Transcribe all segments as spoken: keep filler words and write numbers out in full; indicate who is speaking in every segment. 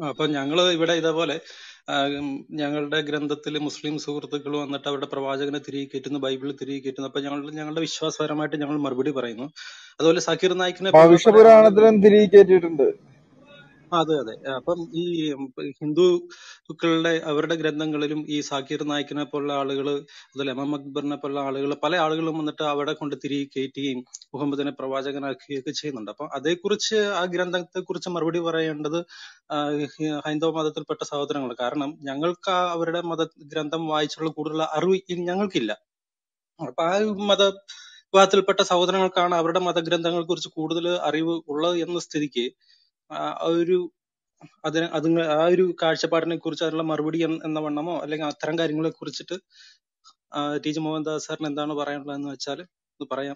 Speaker 1: അപ്പൊ ഞങ്ങള് ഇവിടെ ഇതേപോലെ ആ, ഉം, ഞങ്ങളുടെ ഗ്രന്ഥത്തിൽ മുസ്ലിം സുഹൃത്തുക്കൾ വന്നിട്ട് അവരുടെ പ്രവാചകനെ തിരികെ കയറ്റുന്നു, ബൈബിൾ തിരികെ കയറ്റുന്നു. അപ്പൊ ഞങ്ങൾ ഞങ്ങളുടെ വിശ്വാസപരമായിട്ട് ഞങ്ങൾ മറുപടി പറയുന്നു. അതുപോലെ സക്കീർ നായിക്കിനെ പോലുള്ള പല ആളുകളും
Speaker 2: ഭവിഷ്യപുരാണത്തിലും തിരികെ കയറ്റിയിട്ടുണ്ട്.
Speaker 1: അതെ അതെ അപ്പം ഈ ഹിന്ദുക്കളുടെ അവരുടെ ഗ്രന്ഥങ്ങളിലും ഈ സാക്കിർ നായിക്കിനെ പോലുള്ള ആളുകൾ, അതുപോലെ എം എം അക്ബറിനെ പോലുള്ള ആളുകൾ, പല ആളുകളും വന്നിട്ട് അവിടെ കൊണ്ട് തിരികെ കയറ്റുകയും മുഹമ്മദിനെ പ്രവാചകനാക്കുകയൊക്കെ ചെയ്യുന്നുണ്ട്. അപ്പൊ അതേക്കുറിച്ച് ആ ഗ്രന്ഥത്തെ കുറിച്ച് മറുപടി പറയേണ്ടത് ആ, ഹി- ഹൈന്ദവ മതത്തിൽപ്പെട്ട സഹോദരങ്ങൾ. കാരണം ഞങ്ങൾക്ക് ആ അവരുടെ മത ഗ്രന്ഥം വായിച്ചുള്ള കൂടുതൽ അറിവ് ഇ- ഞങ്ങൾക്കില്ല. അപ്പൊ ആ മത വിഭാഗത്തിൽപ്പെട്ട സഹോദരങ്ങൾക്കാണ് അവരുടെ മതഗ്രന്ഥങ്ങളെ കുറിച്ച് കൂടുതൽ അറിവ് ഉള്ളത് എന്ന സ്ഥിതിക്ക് ആ ഒരു അതിന് അതിന് ആ ഒരു കാഴ്ചപ്പാടിനെ കുറിച്ച് അതിനുള്ള മറുപടി എന്ന എന്ന വണ്ണമോ അല്ലെങ്കിൽ അത്തരം കാര്യങ്ങളെ കുറിച്ചിട്ട് ടി ജി മോഹൻദാസ് സാറിന് എന്താണ് പറയാനുള്ളതെന്ന് വെച്ചാൽ ഇത് പറയാം.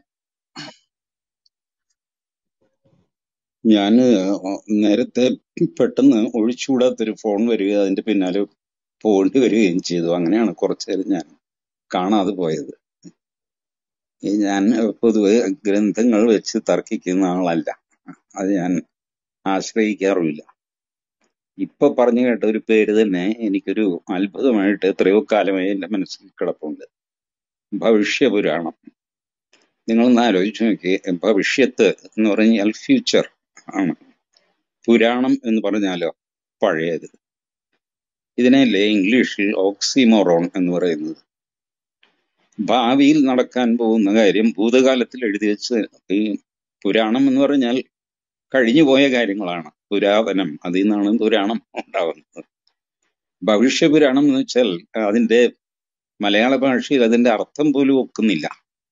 Speaker 3: ഞാൻ നേരത്തെ പെട്ടെന്ന് ഒഴിച്ചുകൂടാത്തൊരു ഫോൺ വരികയും അതിന്റെ പിന്നാലെ പോകേണ്ടി വരികയും ചെയ്തു. അങ്ങനെയാണ് കുറച്ചു നേരം ഞാൻ കാണാതെ പോയത്. ഈ ഞാൻ പൊതുവെ ഗ്രന്ഥങ്ങൾ വെച്ച് തർക്കിക്കുന്ന ആളല്ല, അത് ഞാൻ ആശ്രയിക്കാറുമില്ല. ഇപ്പൊ പറഞ്ഞു കേട്ട ഒരു പേര് തന്നെ എനിക്കൊരു അത്ഭുതമായിട്ട് എത്രയോ കാലമായി എന്റെ മനസ്സിൽ കിടപ്പുണ്ട്. ഭവിഷ്യപുരാണം. നിങ്ങളൊന്ന് ആലോചിച്ച് നോക്കി. ഭവിഷ്യത്ത് എന്ന് പറഞ്ഞാൽ ഫ്യൂച്ചർ ആണ്. പുരാണം എന്ന് പറഞ്ഞാലോ പഴയത്. ഇതിനല്ലേ ഇംഗ്ലീഷിൽ ഓക്സിമോറോൺ എന്ന് പറയുന്നത്. ഭാവിയിൽ നടക്കാൻ പോകുന്ന കാര്യം ഭൂതകാലത്തിൽ എഴുതി വെച്ച്, ഈ പുരാണം എന്ന് പറഞ്ഞാൽ കഴിഞ്ഞുപോയ കാര്യങ്ങളാണ്. പുരാതനം, അതിൽ നിന്നാണ് പുരാണം ഉണ്ടാവുന്നത്. ഭവിഷ്യപുരാണം എന്ന് വെച്ചാൽ അതിന്റെ മലയാള ഭാഷയിൽ അതിന്റെ അർത്ഥം പോലും ഒക്കുന്നില്ല.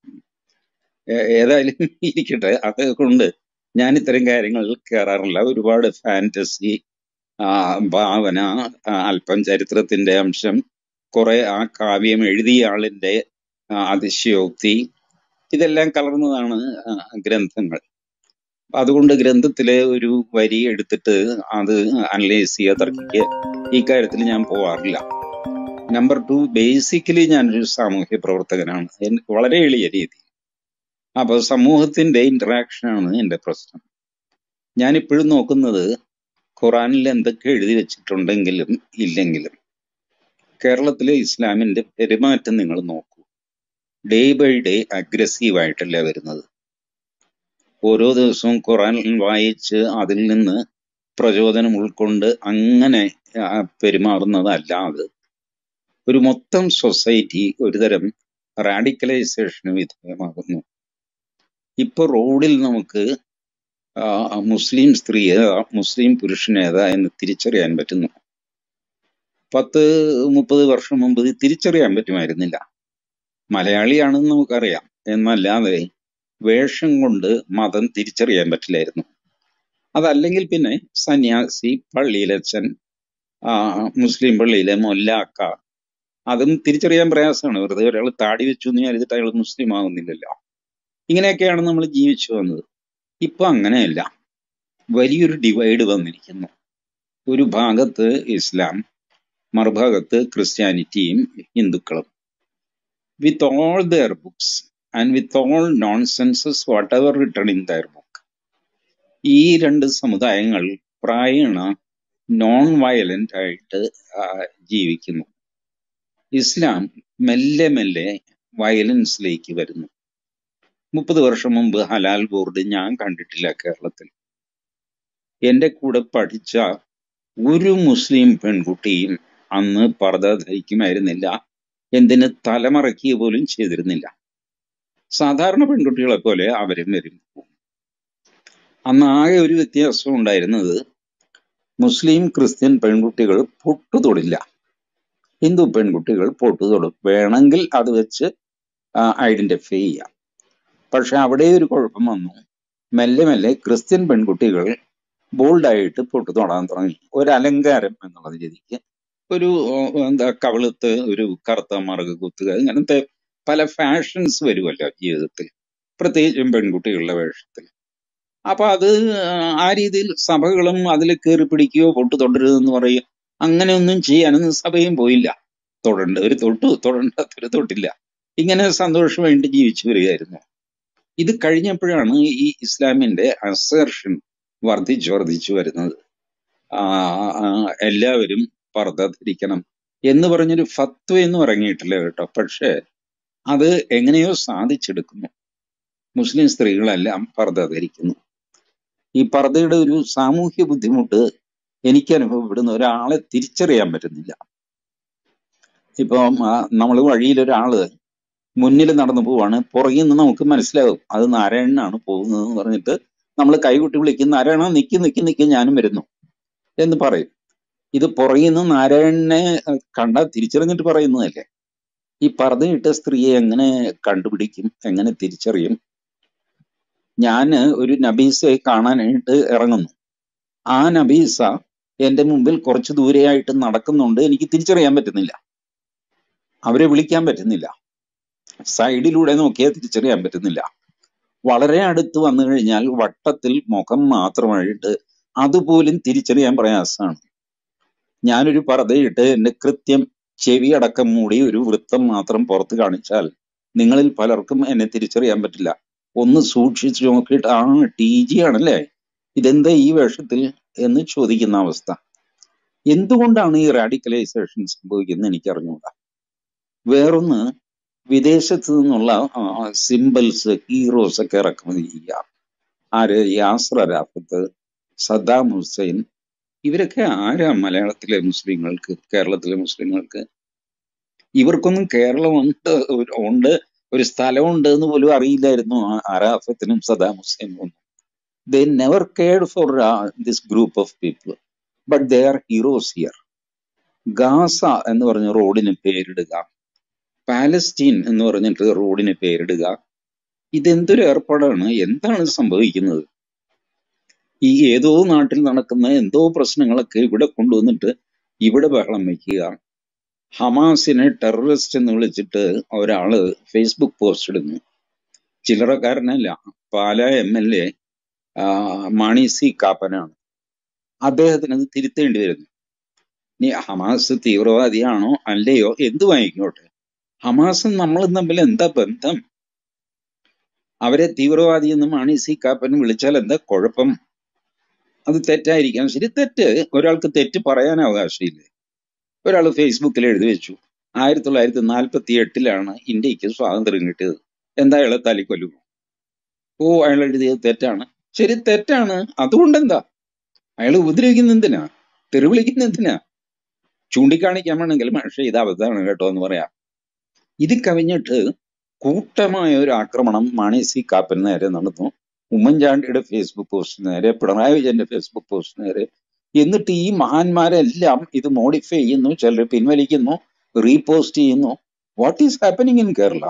Speaker 3: ഏ- ഏതായാലും ഇരിക്കട്ടെ. അതുകൊണ്ട് ഞാൻ ഇത്തരം കാര്യങ്ങളിൽ കയറാറില്ല. ഒരുപാട് ഫാന്റസി, ആ, ഭാവന, ആ, അല്പം ചരിത്രത്തിന്റെ അംശം, കുറെ ആ കാവ്യം എഴുതിയ ആളിന്റെ ആ, അതിശയോക്തി, ഇതെല്ലാം കലർന്നതാണ് ആ, ഗ്രന്ഥങ്ങൾ. അതുകൊണ്ട് ഗ്രന്ഥത്തിലെ ഒരു വരി എടുത്തിട്ട് അത് അനലൈസ് ചെയ്യുക, തർക്കിക്കുക, ഈ കാര്യത്തിൽ ഞാൻ പോവാറില്ല. നമ്പർ ടു, ബേസിക്കലി ഞാനൊരു സാമൂഹ്യ പ്രവർത്തകനാണ്. എൻ- വളരെ എളിയ രീതി. അപ്പൊ സമൂഹത്തിന്റെ ഇന്ററാക്ഷൻ ആണ് എന്റെ പ്രശ്നം. ഞാനിപ്പോഴും നോക്കുന്നത് ഖുറാനിൽ എന്തൊക്കെ എഴുതി വെച്ചിട്ടുണ്ടെങ്കിലും ഇല്ലെങ്കിലും കേരളത്തിലെ ഇസ്ലാമിന്റെ പെരുമാറ്റം നിങ്ങൾ നോക്കൂ. ഡേ ബൈ ഡേ അഗ്രസീവ് ആയിട്ടല്ല വരുന്നത്. ഓരോ ദിവസവും ഖുറാൻ വായിച്ച് അതിൽ നിന്ന് പ്രചോദനം ഉൾക്കൊണ്ട് അങ്ങനെ ആ, പെരുമാറുന്നതല്ലാതെ ഒരു മൊത്തം സൊസൈറ്റി ഒരുതരം റാഡിക്കലൈസേഷന് വിധേയമാകുന്നു. ഇപ്പൊ റോഡിൽ നമുക്ക് ആ, മുസ്ലിം സ്ത്രീ ഏതാ മുസ്ലിം പുരുഷൻ ഏതാ എന്ന് തിരിച്ചറിയാൻ പറ്റുന്നു. പത്ത് മുപ്പത് വർഷം മുമ്പ് ഇത് തിരിച്ചറിയാൻ പറ്റുമായിരുന്നില്ല. മലയാളിയാണെന്ന് നമുക്കറിയാം, എന്നല്ലാതെ വേഷം കൊണ്ട് മതം തിരിച്ചറിയാൻ പറ്റില്ലായിരുന്നു. അതല്ലെങ്കിൽ പിന്നെ സന്യാസി, പള്ളിയിലച്ഛൻ, ആ, മുസ്ലിം പള്ളിയിലെ മൊല്ലാക്ക, അതും തിരിച്ചറിയാൻ പ്രയാസമാണ്. വെറുതെ ഒരാൾ താടി വെച്ചു എന്ന് വിചാരിച്ചിട്ട് അയാൾ മുസ്ലിം ആകുന്നില്ലല്ലോ. ഇങ്ങനെയൊക്കെയാണ് നമ്മൾ ജീവിച്ചു വന്നത്. ഇപ്പൊ അങ്ങനെയല്ല. വലിയൊരു ഡിവൈഡ് വന്നിരിക്കുന്നു. ഒരു ഭാഗത്ത് ഇസ്ലാം, മറുഭാഗത്ത് ക്രിസ്ത്യാനിറ്റിയും ഹിന്ദുക്കളും. With all their books and with all nonsenses whatever written in their book, ഈ രണ്ട് സമുദായങ്ങൾ പ്രായണ നോൺ വയലന്റ് ആയിട്ട് ആ, ജീവിക്കുന്നു. ഇസ്ലാം മെല്ലെ മെല്ലെ വയലൻസിലേക്ക് വരുന്നു. മുപ്പത് വർഷം മുമ്പ് ഹലാൽ ബോർഡ് ഞാൻ കണ്ടിട്ടില്ല കേരളത്തിൽ. എന്റെ കൂടെ പഠിച്ച ഒരു മുസ്ലിം പെൺകുട്ടിയും അന്ന് പർദ്ദ ധരിക്കുമായിരുന്നില്ല. എന്തിന് തലമറയ്ക്കുക പോലും ചെയ്തിരുന്നില്ല. സാധാരണ പെൺകുട്ടികളെ പോലെ അവരും വരും. അന്ന് ആകെ ഒരു വ്യത്യാസം ഉണ്ടായിരുന്നത്, മുസ്ലിം ക്രിസ്ത്യൻ പെൺകുട്ടികൾ പൊട്ടു തൊടില്ല, ഹിന്ദു പെൺകുട്ടികൾ പൊട്ടു തൊടും. വേണമെങ്കിൽ അത് വെച്ച് ഐഡന്റിഫൈ ചെയ്യാം. പക്ഷെ അവിടെ ഒരു കുഴപ്പം വന്നു. മെല്ലെ മെല്ലെ ക്രിസ്ത്യൻ പെൺകുട്ടികൾ ബോൾഡായിട്ട് പൊട്ടു തൊടാൻ തുടങ്ങി. ഒരു അലങ്കാരം എന്നുള്ള രീതിക്ക് ഒരു ഓ, എന്താ കവിളത്ത് ഒരു കറുത്ത മറുക് കുത്തുക, ഇങ്ങനത്തെ പല ഫാഷൻസ് വരുമല്ലോ ജീവിതത്തിൽ, പ്രത്യേകിച്ചും പെൺകുട്ടികളുടെ വേഷത്തിൽ. അപ്പൊ അത് ആ രീതിയിൽ സഭകളും അതിൽ കയറി പിടിക്കുകയോ പൊട്ടു തൊടരുതെന്ന് പറയും, അങ്ങനെയൊന്നും ചെയ്യാനൊന്നും സഭയും പോയില്ല. തൊടേണ്ടവര് തൊട്ടു, തൊടേണ്ടാത്തവര് തൊട്ടില്ല. ഇങ്ങനെ സന്തോഷമായിട്ട് ജീവിച്ചു വരികയായിരുന്നു. ഇത് കഴിഞ്ഞപ്പോഴാണ് ഈ ഇസ്ലാമിന്റെ അസേർഷൻ വർദ്ധിച്ചു വർദ്ധിച്ചു വരുന്നത്. ആ, ആ, എല്ലാവരും പർദ്ദ ധരിക്കണം എന്ന് പറഞ്ഞൊരു ഫത്വ എന്ന് ഇറങ്ങിയിട്ടില്ല കേട്ടോ. പക്ഷെ അത് എങ്ങനെയോ സാധിച്ചെടുക്കുന്നു. മുസ്ലിം സ്ത്രീകളെല്ലാം പർദ്ദ ധരിക്കുന്നു. ഈ പർദ്ദയുടെ ഒരു സാമൂഹ്യ ബുദ്ധിമുട്ട് എനിക്ക് അനുഭവപ്പെടുന്ന, ഒരാളെ തിരിച്ചറിയാൻ പറ്റുന്നില്ല. ഇപ്പം നമ്മൾ വഴിയിൽ ഒരാള് മുന്നിൽ നടന്നു പോവാണ്, പുറകിൽ നിന്ന് നമുക്ക് മനസ്സിലാവും അത് നാരായണനാണ് പോകുന്നതെന്ന് പറഞ്ഞിട്ട് നമ്മൾ കൈകൊട്ടി വിളിക്കും, നാരായണ നിക്ക് നിക്ക് നിക്ക് ഞാനും വരുന്നു എന്ന് പറയും. ഇത് പുറകിൽ നിന്ന് നാരായണനെ കണ്ടാൽ തിരിച്ചറിഞ്ഞിട്ട് പറയുന്നതല്ലേ. ഈ പർദ്ദയിട്ട സ്ത്രീയെ എങ്ങനെ കണ്ടുപിടിക്കും, എങ്ങനെ തിരിച്ചറിയും? ഞാന് ഒരു നബീസയെ കാണാനായിട്ട് ഇറങ്ങുന്നു. ആ നബീസ എന്റെ മുമ്പിൽ കുറച്ച് ദൂരെയായിട്ട് നടക്കുന്നുണ്ട്, എനിക്ക് തിരിച്ചറിയാൻ പറ്റുന്നില്ല, അവരെ വിളിക്കാൻ പറ്റുന്നില്ല, സൈഡിലൂടെ നോക്കിയാൽ തിരിച്ചറിയാൻ പറ്റുന്നില്ല. വളരെ അടുത്ത് വന്നു കഴിഞ്ഞാൽ വട്ടത്തിൽ മുഖം മാത്രമായിട്ട് അതുപോലും തിരിച്ചറിയാൻ പ്രയാസമാണ്. ഞാനൊരു പർദ്ദയിട്ട് എന്റെ കൃത്യം ചെവി അടക്കം മൂടി ഒരു വൃത്തം മാത്രം പുറത്ത് കാണിച്ചാൽ നിങ്ങളിൽ പലർക്കും എന്നെ തിരിച്ചറിയാൻ പറ്റില്ല. ഒന്ന് സൂക്ഷിച്ചു നോക്കിയിട്ട് ആ ടി ജി ആണല്ലേ, ഇതെന്താ ഈ വേഷത്തിൽ എന്ന് ചോദിക്കുന്ന അവസ്ഥ. എന്തുകൊണ്ടാണ് ഈ റാഡിക്കലൈസേഷൻ സംഭവിക്കുന്നത് എനിക്ക് അറിഞ്ഞുകൂടാ. വേറൊന്ന്, വിദേശത്ത് നിന്നുള്ള സിംബൽസ്, ഹീറോസ് ഒക്കെ ഇറക്കുമതി ചെയ്യുക. ആര്? യാസർ അറാഫത്ത്, സദ്ദാം ഹുസൈൻ, ഇവരൊക്കെ ആരാ മലയാളത്തിലെ മുസ്ലിങ്ങൾക്ക്, കേരളത്തിലെ മുസ്ലിങ്ങൾക്ക്? ഇവർക്കൊന്നും കേരളം ഉണ്ട് ഉണ്ട് ഒരു സ്ഥലമുണ്ട് എന്ന് പോലും അറിയില്ലായിരുന്നു അറാഫത്തിനും സദ്ദാം ഹുസൈനും ഒന്നും. They never cared for this group of people, but they are heroes here. Gaza എന്ന് പറഞ്ഞ റോഡിന് പേരിടുക, പാലസ്റ്റീൻ എന്ന് പറഞ്ഞിട്ട് റോഡിന് പേരിടുക, ഇതെന്തൊരു ഏർപ്പാടാണ്? എന്താണ് സംഭവിക്കുന്നത്? ഈ ഏതോ നാട്ടിൽ നടക്കുന്ന എന്തോ പ്രശ്നങ്ങളൊക്കെ ഇവിടെ കൊണ്ടുവന്നിട്ട് ഇവിടെ ബഹളം വയ്ക്കുക. ഹമാസിനെ ടെററിസ്റ്റ് എന്ന് വിളിച്ചിട്ട് ഒരാള് ഫേസ്ബുക്ക് പോസ്റ്റ് ഇടുന്നു. ചില്ലറക്കാരനല്ല, Pala M L A Mani C കാപ്പനാണ്. അദ്ദേഹത്തിന് അത് തിരുത്തേണ്ടി വരുന്നു. ഇനി ഹമാസ് തീവ്രവാദിയാണോ അല്ലയോ എന്ത് വാങ്ങിക്കോട്ടെ, ഹമാസും നമ്മളും തമ്മിൽ എന്താ ബന്ധം? അവരെ തീവ്രവാദി എന്ന് മാണി സി കാപ്പൻ വിളിച്ചാൽ എന്താ കുഴപ്പം? അത് തെറ്റായിരിക്കാം, ശരി, തെറ്റ്. ഒരാൾക്ക് തെറ്റ് പറയാൻ അവകാശമില്ലേ? ഒരാൾ ഫേസ്ബുക്കിൽ എഴുതി വെച്ചു ആയിരത്തി തൊള്ളായിരത്തി നാൽപ്പത്തി എട്ടിലാണ് ഇന്ത്യക്ക് സ്വാതന്ത്ര്യം കിട്ടിയത്, എന്താ അയാളെ തല്ലിക്കൊല്ലുമോ? ഓ, അയാൾ എഴുതിയത് തെറ്റാണ്, ശരി, തെറ്റാണ്. അതുകൊണ്ടെന്താ? അയാൾ ഉപദ്രവിക്കുന്ന എന്തിനാ? തെറി വിളിക്കുന്ന എന്തിനാ? ചൂണ്ടിക്കാണിക്കാൻ വേണമെങ്കിൽ പക്ഷേ ഇത് അബദ്ധമാണ് കേട്ടോ എന്ന് പറയാം. ഇത് കവിഞ്ഞിട്ട് കൂട്ടമായ ഒരു ആക്രമണം മാണി സി കാപ്പന് നേരെ നടന്നു, ഉമ്മൻചാണ്ടിയുടെ ഫേസ്ബുക്ക് പോസ്റ്റിന് നേരെ, പിണറായി വിജയന്റെ ഫേസ്ബുക്ക് പോസ്റ്റിന് നേരെ. എന്നിട്ട് ഈ മഹാന്മാരെല്ലാം ഇത് മോഡിഫൈ ചെയ്യുന്നു, ചിലർ പിൻവലിക്കുന്നു, റീപോസ്റ്റ് ചെയ്യുന്നു. What is happening in Kerala?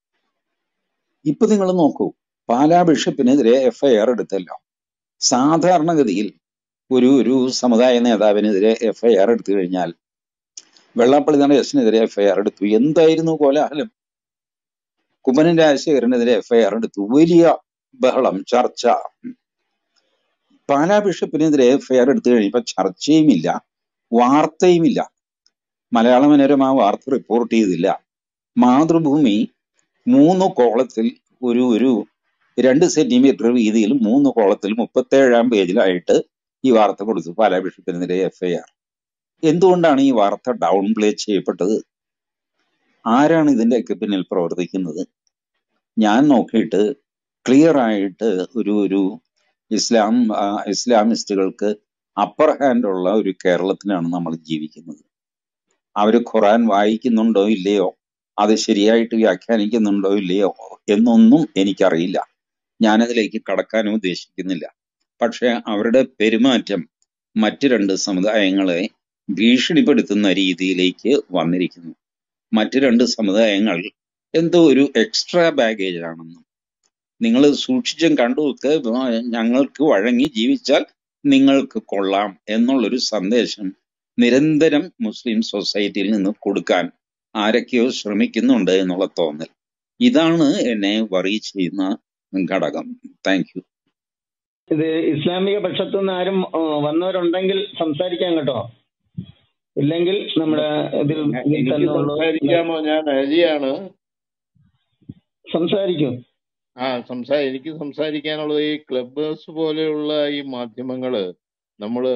Speaker 3: ഇപ്പൊ നിങ്ങൾ നോക്കൂ, പാലാ ബിഷപ്പിനെതിരെ എഫ് ഐ ആർ എടുത്തല്ലോ. സാധാരണഗതിയിൽ ഒരു ഒരു സമുദായ നേതാവിനെതിരെ എഫ് ഐ ആർ എടുത്തു കഴിഞ്ഞാൽ, വെള്ളാപ്പള്ളി നടേശനെതിരെ എഫ് ഐ ആർ എടുത്തു, എന്തായിരുന്നു കോലാഹലം. കുമ്മനം രാജശേഖരനെതിരെ എഫ് ഐ ആർ എടുത്തു, വലിയ ബഹളം, ചർച്ച. പാലാ ബിഷപ്പിനെതിരെ എഫ് ഐ ആർ എടുത്തു കഴിഞ്ഞപ്പോ ചർച്ചയുമില്ല, വാർത്തയുമില്ല. മലയാള മനോരമ ആ വാർത്ത റിപ്പോർട്ട് ചെയ്തില്ല. മാതൃഭൂമി മൂന്ന് കോളത്തിൽ ഒരു ഒരു രണ്ട് സെന്റിമീറ്റർ വീതിയിൽ മൂന്ന് കോളത്തിൽ മുപ്പത്തേഴാം പേജിലായിട്ട് ഈ വാർത്ത കൊടുത്തു, പാലാ ബിഷപ്പിനെതിരെ എഫ് ഐ ആർ. എന്തുകൊണ്ടാണ് ഈ വാർത്ത ഡൗൺ പ്ലേ ചെയ്യപ്പെട്ടത്? ആരാണ് ഇതിന്റെയൊക്കെ പിന്നിൽ പ്രവർത്തിക്കുന്നത്? ഞാൻ നോക്കിയിട്ട് ക്ലിയർ ആയിട്ട് ഒരു ഒരു ഇസ്ലാം ഇസ്ലാമിസ്റ്റുകൾക്ക് അപ്പർ ഹാൻഡ് ഉള്ള ഒരു കേരളത്തിലാണ് നമ്മൾ ജീവിക്കുന്നത്. അവര് ഖുറാൻ വായിക്കുന്നുണ്ടോ ഇല്ലയോ, അത് ശരിയായിട്ട് വ്യാഖ്യാനിക്കുന്നുണ്ടോ ഇല്ലയോ എന്നൊന്നും എനിക്കറിയില്ല, ഞാനതിലേക്ക് കടക്കാനും ഉദ്ദേശിക്കുന്നില്ല. പക്ഷെ അവരുടെ പെരുമാറ്റം മറ്റു രണ്ട് സമുദായങ്ങളെ ഭീഷണിപ്പെടുത്തുന്ന രീതിയിലേക്ക് വന്നിരിക്കുന്നു. മറ്റു രണ്ട് സമുദായങ്ങൾ എന്തോ ഒരു എക്സ്ട്രാ ബാഗേജ് ആണെന്നും, നിങ്ങൾ സൂക്ഷിച്ചും കണ്ടുമൊക്കെ ഞങ്ങൾക്ക് വഴങ്ങി ജീവിച്ചാൽ നിങ്ങൾക്ക് കൊള്ളാം എന്നുള്ളൊരു സന്ദേശം നിരന്തരം മുസ്ലിം സൊസൈറ്റിയിൽ നിന്ന് കൊടുക്കാൻ ആരൊക്കെയോ ശ്രമിക്കുന്നുണ്ട് എന്നുള്ള തോന്നൽ, ഇതാണ് എന്നെ വറി ചെയ്യുന്ന ഘടകം. Thank you.
Speaker 2: ഇത് ഇസ്ലാമിക പക്ഷത്തു നിന്ന് ആരും വന്നവരുണ്ടെങ്കിൽ സംസാരിക്കാം കേട്ടോ, ഇല്ലെങ്കിൽ നമ്മുടെ ഇതിൽ
Speaker 4: സംസാരിക്കാമോ? ഞാൻ അരിയാണ്
Speaker 2: സംസാരിക്കും.
Speaker 4: ആ സംസാ എനിക്ക് സംസാരിക്കാനുള്ളത് ഈ ക്ലബ് ഹൗസ് പോലെയുള്ള ഈ മാധ്യമങ്ങള് നമ്മള്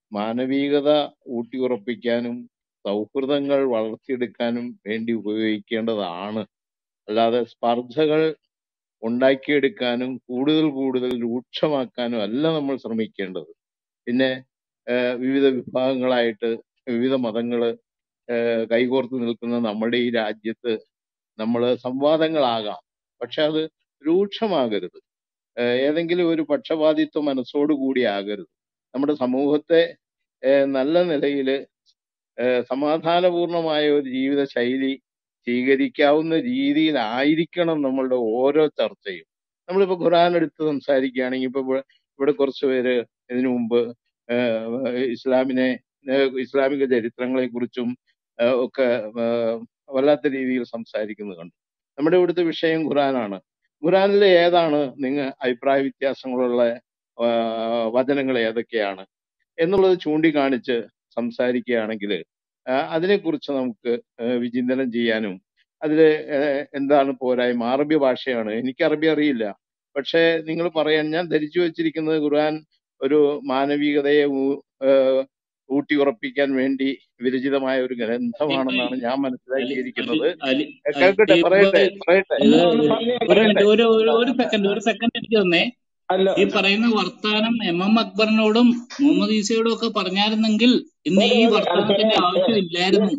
Speaker 4: മാനവികത ഊട്ടിയുറപ്പിക്കാനും സൗഹൃദങ്ങൾ വളർത്തിയെടുക്കാനും വേണ്ടി ഉപയോഗിക്കേണ്ടതാണ്. അല്ലാതെ സ്പർദ്ധകൾ ഉണ്ടാക്കിയെടുക്കാനും കൂടുതൽ കൂടുതൽ രൂക്ഷമാക്കാനും അല്ല നമ്മൾ ശ്രമിക്കേണ്ടത്. പിന്നെ ഏഹ് വിവിധ വിഭാഗങ്ങളായിട്ട് വിവിധ മതങ്ങള് ഏഹ് കൈകോർത്ത് നിൽക്കുന്ന നമ്മുടെ ഈ രാജ്യത്ത് നമ്മൾ സംവാദങ്ങളാകാം, പക്ഷെ അത് രൂക്ഷമാകരുത്. ഏഹ് ഏതെങ്കിലും ഒരു പക്ഷപാതിത്വ മനസ്സോടുകൂടി ആകരുത്. നമ്മുടെ സമൂഹത്തെ ഏഹ് നല്ല നിലയിൽ സമാധാനപൂർണമായ ഒരു ജീവിത ശൈലി സ്വീകരിക്കാവുന്ന രീതിയിലായിരിക്കണം നമ്മളുടെ ഓരോ ചർച്ചയും. നമ്മളിപ്പോ ഖുർആൻ എടുത്ത് സംസാരിക്കുകയാണെങ്കിൽ ഇപ്പൊ ഇവിടെ ഇവിടെ കുറച്ച് പേര് ഇതിനു മുമ്പ് ഏഹ് ഇസ്ലാമിനെ ഏഹ് ഇസ്ലാമിക ചരിത്രങ്ങളെ കുറിച്ചും ഒക്കെ ഏഹ് വല്ലാത്ത രീതിയിൽ സംസാരിക്കുന്നത് കണ്ടു. നമ്മുടെ ഇവിടുത്തെ വിഷയം ഖുർആനാണ്. ഖുർആനിലെ ഏതാണ് നിങ്ങൾ അഭിപ്രായ വ്യത്യാസങ്ങളുള്ള ആഹ് വചനങ്ങൾ ഏതൊക്കെയാണ് എന്നുള്ളത് ചൂണ്ടിക്കാണിച്ച് സംസാരിക്കുകയാണെങ്കിൽ അതിനെക്കുറിച്ച് നമുക്ക് ഏഹ് വിചിന്തനം ചെയ്യാനും അതിൽ എന്താണ് പോരായ്മ. അറബി ഭാഷയാണ്, എനിക്ക് അറബി അറിയില്ല, പക്ഷെ നിങ്ങൾ പറയാൻ ഞാൻ ധരിച്ചു വെച്ചിരിക്കുന്നത് ഖുർആൻ ഒരു മാനവികതയെ ഊ- ഏഹ് ഊട്ടിയുറപ്പിക്കാൻ വേണ്ടി വിരചിതമായ ഒരു ഗ്രന്ഥമാണെന്നാണ് ഞാൻ
Speaker 5: അലി
Speaker 4: മനസ്സിലാക്കിയിരിക്കുന്നത്.
Speaker 5: അലി അലി
Speaker 4: കേൾക്കട്ടെ,
Speaker 5: അലി
Speaker 4: പറയട്ടെ പറയട്ടെ
Speaker 5: ഇത്
Speaker 2: ഒന്ന് പറഞ്ഞേ
Speaker 5: ഒരു
Speaker 4: പറയട്ടെ
Speaker 5: മിനിറ്റ്, ഒരു ഒരു ഒരു സെക്കൻഡ് ഒരു സെക്കൻഡ് എനിക്ക് തന്നേ.
Speaker 2: അല്ല
Speaker 5: ഈ പറയുന്ന വർത്താനം എം എം അക്ബറിനോടും മുഹമ്മദ് ഈസയോടും ഒക്കെ പറഞ്ഞായിരുന്നെങ്കിൽ ഇന്ന്
Speaker 2: ഓക്കെ
Speaker 5: ഈ
Speaker 2: ഓക്കെ അത്
Speaker 5: വർത്താനത്തിന്റെ
Speaker 2: പറയാം.
Speaker 5: ആവശ്യമില്ലായിരുന്നു.